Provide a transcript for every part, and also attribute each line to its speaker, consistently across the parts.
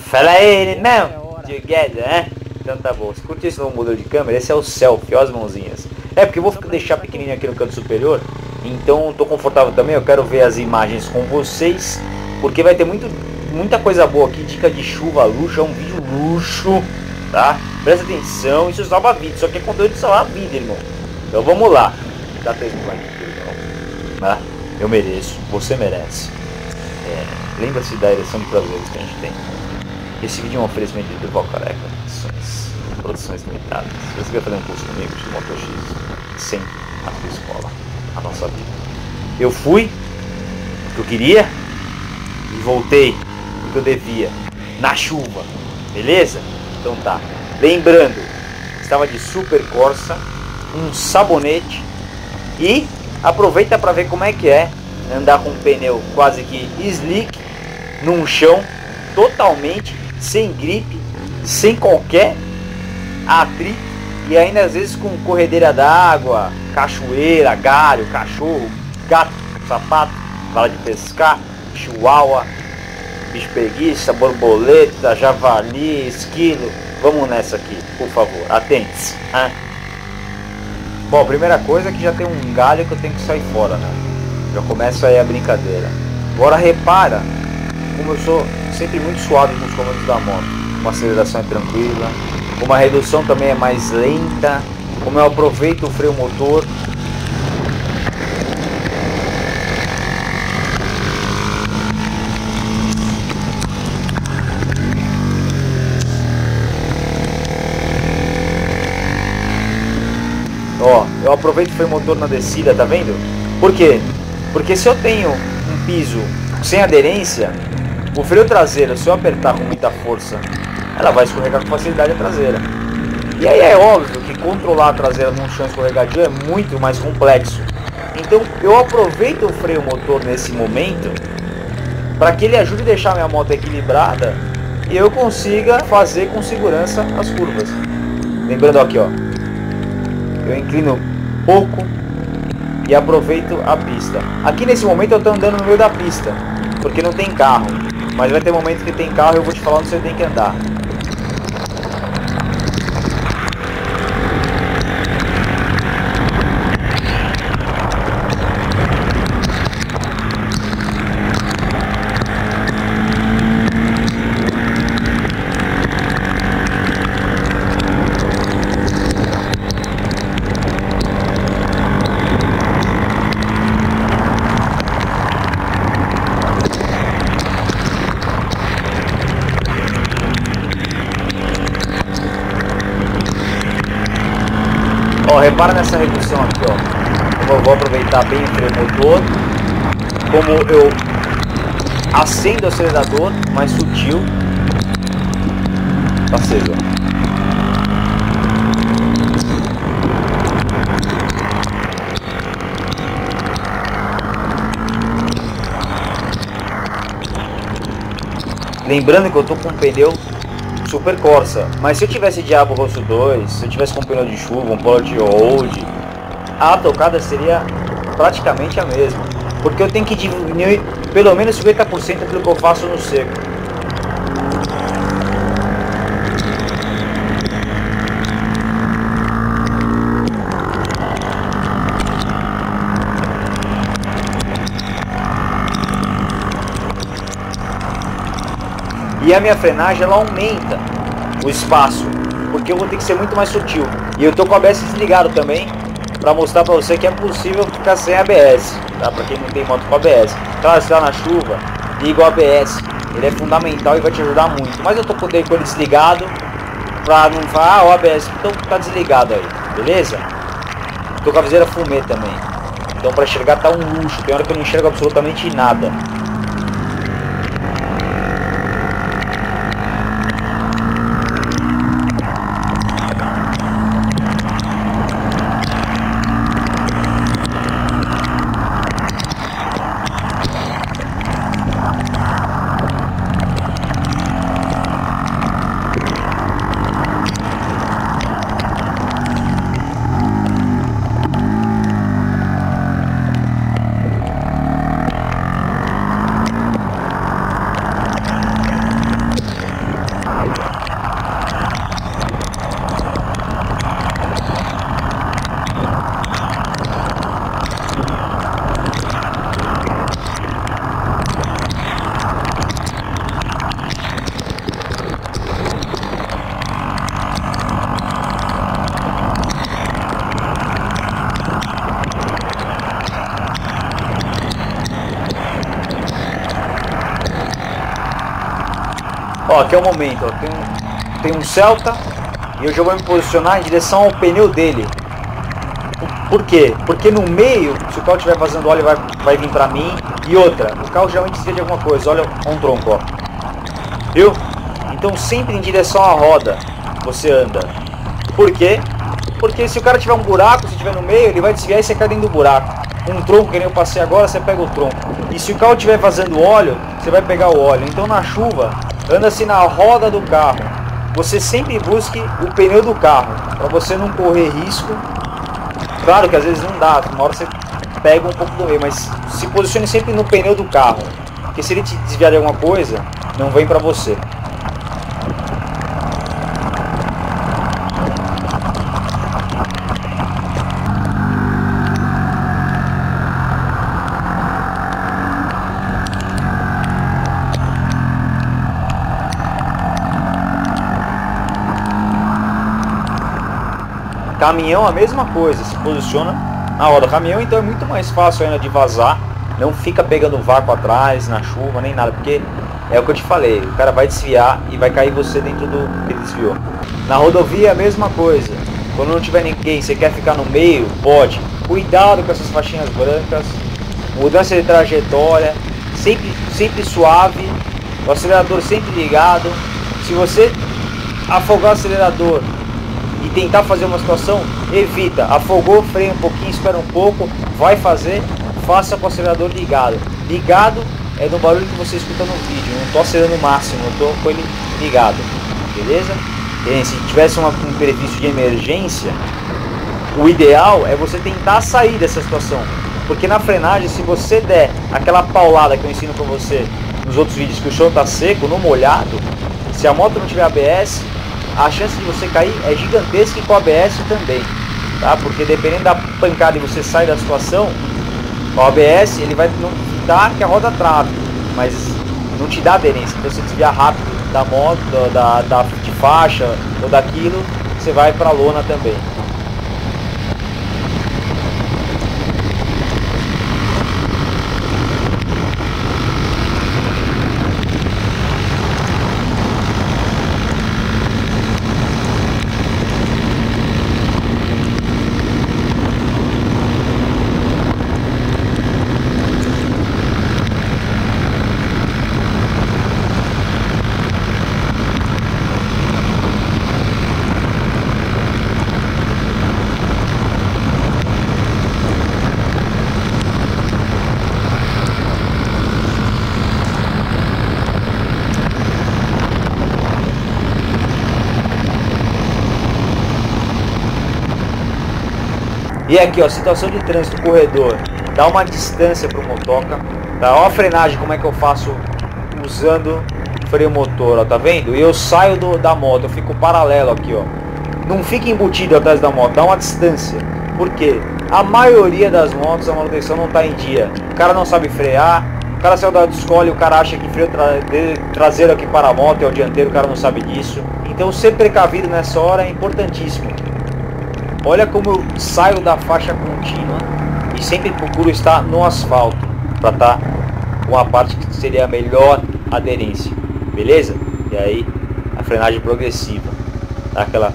Speaker 1: Fala aí, não? Together, né? Então tá bom. Se curtir esse novo modelo de câmera, esse é o selfie, ó as mãozinhas. É, porque eu vou deixar pequenininho aqui no canto superior. Então tô confortável também, eu quero ver as imagens com vocês. Porque vai ter muita coisa boa aqui, dica de chuva, luxo, é um vídeo luxo, tá? Presta atenção, isso salva a vida, só que é conteúdo de salvar a vida, irmão. Então vamos lá. Dá 3 likes, irmão. Ah, eu mereço, você merece. Lembra-se da ereção de prazeres que a gente tem. Esse vídeo é um oferecimento de Durval Careca, produções limitadas. Se você quer fazer um curso comigo de Moto X, sem a sua escola, a nossa vida. Eu fui o que eu queria e voltei o que eu devia, na chuva, beleza? Então tá. Lembrando, estava de Super Corsa, um sabonete e aproveita para ver como é que é andar com um pneu quase que slick num chão totalmente sem gripe, sem qualquer atrito e ainda às vezes com corredeira d'água, cachoeira, galho, cachorro, gato, sapato, vara de pescar, chihuahua, bicho preguiça, borboleta, javali, esquilo. Vamos nessa aqui, por favor, atente-se. Bom, a primeira coisa é que já tem um galho que eu tenho que sair fora, né? Já começa aí a brincadeira. Agora repara como eu sou sempre muito suave nos comandos da moto. Uma aceleração é tranquila, uma redução também é mais lenta, como eu aproveito o freio motor. Ó, eu aproveito o freio motor na descida, tá vendo? Por quê? Porque se eu tenho um piso sem aderência, o freio traseiro, se eu apertar com muita força, ela vai escorregar com facilidade a traseira. E aí é óbvio que controlar a traseira num chão escorregadio é muito mais complexo. Então eu aproveito o freio motor nesse momento para que ele ajude a deixar minha moto equilibrada e eu consiga fazer com segurança as curvas. Lembrando aqui, ó, eu inclino pouco e aproveito a pista. Aqui nesse momento eu estou andando no meio da pista, porque não tem carro. Mas vai ter momentos que tem carro e eu vou te falar onde você tem que andar. Ó, repara nessa redução aqui, ó. Como eu vou aproveitar bem o freio motor, como eu acendo o acelerador, mais sutil. Tá aceso, ó. Lembrando que eu tô com um pneu Super Corsa, mas se eu tivesse Diabo Rosso 2, se eu tivesse com um pneu de chuva, um Polo de Old, a tocada seria praticamente a mesma, porque eu tenho que diminuir pelo menos 50% daquilo que eu faço no seco. E a minha frenagem ela aumenta o espaço, porque eu vou ter que ser muito mais sutil. E eu tô com o ABS desligado também, para mostrar para você que é possível ficar sem ABS, tá? Para quem não tem moto com ABS. Claro, se tá na chuva, liga o ABS, ele é fundamental e vai te ajudar muito. Mas eu tô com ele desligado, para não falar, o ABS, então tá desligado aí, beleza? Tô com a viseira fumê também, então para enxergar tá um luxo, tem hora que eu não enxergo absolutamente nada. Ó, aqui é o momento, ó. Tem um Celta e eu já vou me posicionar em direção ao pneu dele. Por quê? Porque no meio, se o carro estiver vazando óleo, vai vir pra mim. E outra, o carro geralmente precisa de alguma coisa. Olha um tronco, ó. Viu? Então sempre em direção à roda você anda. Por quê? Porque se o cara tiver um buraco, se estiver no meio, ele vai desviar e você cai dentro do buraco. Um tronco, que nem eu passei agora, você pega o tronco. E se o carro estiver vazando óleo, você vai pegar o óleo. Então na chuva, anda-se na roda do carro. Você sempre busque o pneu do carro, para você não correr risco. Claro que às vezes não dá, uma hora você pega um pouco do meio, mas se posicione sempre no pneu do carro. Porque se ele te desviar de alguma coisa, não vem para você. Caminhão a mesma coisa, se posiciona na roda. Caminhão então é muito mais fácil ainda de vazar, não fica pegando vácuo atrás, na chuva, nem nada, porque é o que eu te falei, o cara vai desviar e vai cair você dentro do que ele desviou. Na rodovia é a mesma coisa, quando não tiver ninguém, você quer ficar no meio, pode. Cuidado com essas faixinhas brancas, mudança de trajetória, sempre suave, o acelerador sempre ligado. Se você afogar o acelerador e tentar fazer uma situação, evita, afogou, freia um pouquinho, espera um pouco, vai fazer, faça com o acelerador ligado. Ligado é no barulho que você escuta no vídeo, não estou acelerando o máximo, eu estou com ele ligado, beleza? E se tivesse um imprevisto de emergência, o ideal é você tentar sair dessa situação, porque na frenagem, se você der aquela paulada que eu ensino para você nos outros vídeos, que o chão está seco, no molhado, se a moto não tiver ABS, a chance de você cair é gigantesca, e com o ABS também, tá? Porque dependendo da pancada e você sai da situação, o ABS ele vai não dar que a roda trave, mas não te dá aderência. Então se desviar rápido da moto, de faixa ou daquilo, você vai para a lona também. E aqui, ó, situação de trânsito, corredor, dá uma distância para o motoca, tá? Ó a frenagem, como é que eu faço usando freio motor, ó, tá vendo? E eu saio da moto, eu fico paralelo aqui, ó. Não fica embutido atrás da moto, dá uma distância. Por quê? A maioria das motos, a manutenção não tá em dia. O cara não sabe frear, o cara saiu da autoescola e o cara acha que freio traseiro aqui para a moto é o dianteiro, o cara não sabe disso. Então ser precavido nessa hora é importantíssimo. Olha como eu saio da faixa contínua e sempre procuro estar no asfalto para estar com a parte que seria a melhor aderência, beleza? E aí a frenagem progressiva, dá aquela,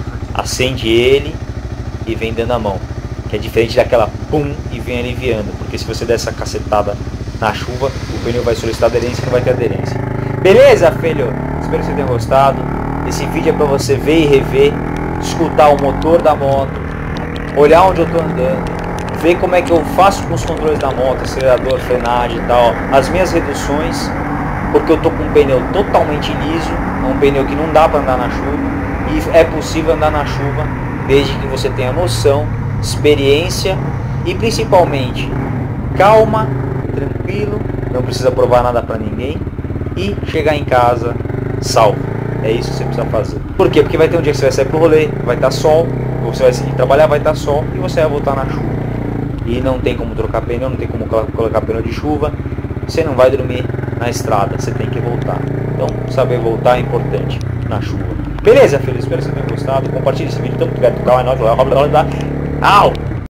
Speaker 1: acende ele e vem dando a mão, que é diferente daquela pum e vem aliviando, porque se você der essa cacetada na chuva, o pneu vai solicitar aderência e não vai ter aderência. Beleza, filho? Espero que você tenha gostado. Esse vídeo é para você ver e rever, escutar o motor da moto, olhar onde eu estou andando, ver como é que eu faço com os controles da moto, acelerador, frenagem e tal, as minhas reduções, porque eu estou com um pneu totalmente liso, é um pneu que não dá para andar na chuva, e é possível andar na chuva desde que você tenha noção, experiência e principalmente calma, tranquilo, não precisa provar nada para ninguém e chegar em casa salvo. É isso que você precisa fazer. Por quê? Porque vai ter um dia que você vai sair pro rolê, vai estar sol, você vai ir trabalhar, vai estar sol e você vai voltar na chuva. E não tem como trocar pneu, não tem como colocar pneu de chuva, você não vai dormir na estrada, você tem que voltar. Então, saber voltar é importante na chuva. Beleza, filho? Espero que você tenha gostado. Compartilhe esse vídeo, tanto que vai tocar, é nóis. Au!